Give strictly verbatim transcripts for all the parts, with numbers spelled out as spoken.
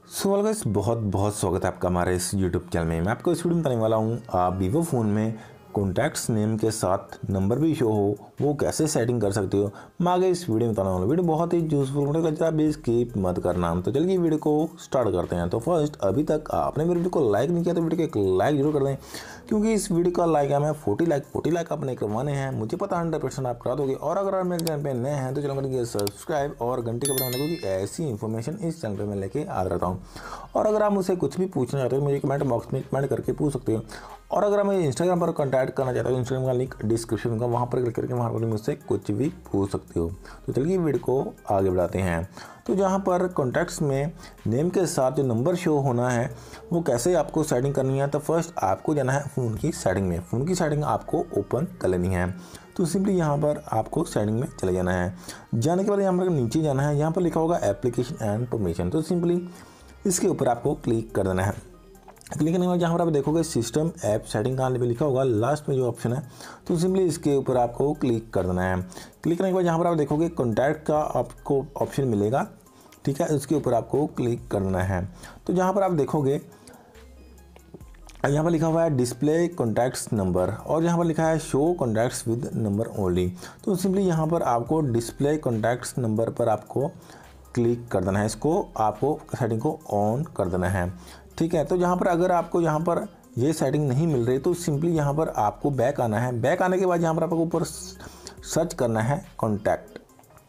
सो so, guys बहुत बहुत स्वागत है आपका हमारे इस यूट्यूब चैनल में। मैं आपको इस वीडियो में बताने वाला हूँ आप वीवो फ़ोन में कॉन्टैक्ट्स नेम के साथ नंबर भी शो हो वो कैसे सेटिंग कर सकते हो। मैं आगे इस वीडियो में बताने वाला हूँ। वीडियो बहुत ही यूजफुल होने का, भी स्किप मत करना। तो चलिए वीडियो को स्टार्ट करते हैं। तो फर्स्ट, अभी तक आपने मेरे वीडियो को लाइक नहीं किया तो वीडियो को एक लाइक जरूर कर दें, क्योंकि इस वीडियो का लाइक हमें फोर्टी लाइक फोर्टी लाइक आपने करवाने हैं। मुझे पता हंड्रेड परसेंट आप करा दोगे। और अगर आप मेरे चैनल पे नए हैं तो चलो करिए सब्सक्राइब और घंटे का बटन, क्योंकि ऐसी इन्फॉर्मेशन इस चैनल पे मैं लेके आ रहता हूँ। और अगर आप मुझसे कुछ भी पूछना चाहते हो मुझे कमेंट बॉक्स में कमेंट करके पूछ सकते हो। और अगर आप मुझे इंस्टाग्राम पर कॉन्टैक्ट करना चाहते हो, इंस्टाग्राम का लिंक डिस्क्रिप्शन में, वहाँ पर क्लिक करके वहाँ पर मुझसे कुछ भी पूछ सकते हो। तो चलिए वीडियो को आगे बढ़ाते हैं। तो जहाँ पर कॉन्टैक्ट्स में नेम के साथ जो नंबर शो होना है वो कैसे आपको सेटिंग करनी है। तो फर्स्ट आपको जाना है फ़ोन की सेटिंग में। फ़ोन की सेटिंग आपको ओपन कर लेनी है। तो सिंपली यहाँ पर आपको सेटिंग में चले जाना है। जाने के बाद यहाँ पर नीचे जाना है, यहाँ पर लिखा होगा एप्लीकेशन एंड परमिशन। तो सिंपली इसके ऊपर आपको क्लिक कर देना है। क्लिक करने के बाद जहाँ पर आप देखोगे सिस्टम ऐप सेटिंग का लिखा होगा लास्ट में जो ऑप्शन है, तो सिंपली इसके ऊपर आपको क्लिक कर देना है। क्लिक करने के बाद जहाँ पर आप देखोगे कॉन्टैक्ट का आपको ऑप्शन मिलेगा, ठीक है, इसके ऊपर आपको क्लिक करना है। तो जहाँ पर आप देखोगे यहाँ पर लिखा हुआ है डिस्प्ले कॉन्टैक्ट्स नंबर, और यहाँ पर लिखा है show contacts with number only. तो सिंपली यहाँ पर आपको डिस्प्ले कॉन्टैक्ट्स नंबर पर आपको क्लिक कर देना है। इसको आपको सेटिंग को ऑन कर देना है, ठीक है। तो यहाँ पर अगर आपको यहाँ पर ये सेटिंग नहीं मिल रही तो सिंपली यहाँ पर आपको बैक आना है। बैक आने के बाद यहाँ पर आपको ऊपर सर्च करना है कॉन्टैक्ट।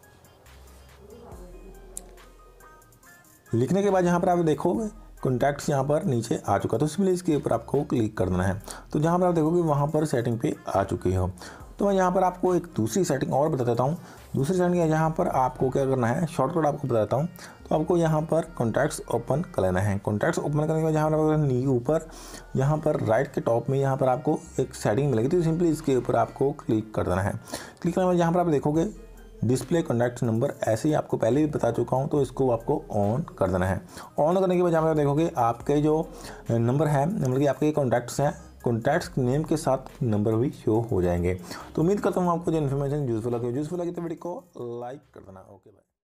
लिखने के बाद यहाँ पर आप देखोगे कॉन्टैक्ट्स यहाँ पर नीचे आ चुका, तो सिंपली इसके ऊपर आपको क्लिक कर देना है। तो जहाँ पर आप देखोगे वहाँ पर सेटिंग पे आ चुकी हो। तो मैं यहाँ पर आपको एक दूसरी सेटिंग और बता देता हूँ। दूसरी सेटिंग है जहाँ पर आपको क्या करना है, शॉर्टकट आपको बता देता हूँ। तो आपको यहाँ पर कॉन्टैक्ट्स ओपन कर लेना है। कॉन्टैक्ट्स ओपन करने के बाद जहाँ पर ऊपर यहाँ पर राइट के टॉप में यहाँ पर आपको एक सेटिंग मिलेगी, तो सिंपली इसके ऊपर आपको क्लिक कर देना है। क्लिक करने के बाद यहाँ पर आप देखोगे डिस्प्ले कॉन्टैक्ट नंबर, ऐसे ही आपको पहले भी बता चुका हूँ, तो इसको आपको ऑन कर देना है। ऑन करने के बाद यहाँ पर देखोगे आपके जो नंबर है, मतलब कि आपके कॉन्टैक्ट्स हैं, कॉन्टैक्ट्स नेम के साथ नंबर भी शो हो जाएंगे। तो उम्मीद करता हूँ आपको जो इन्फॉर्मेशन यूजफुल लगे यूजफुल लगे तो वीडियो को लाइक कर देना। Okay bye.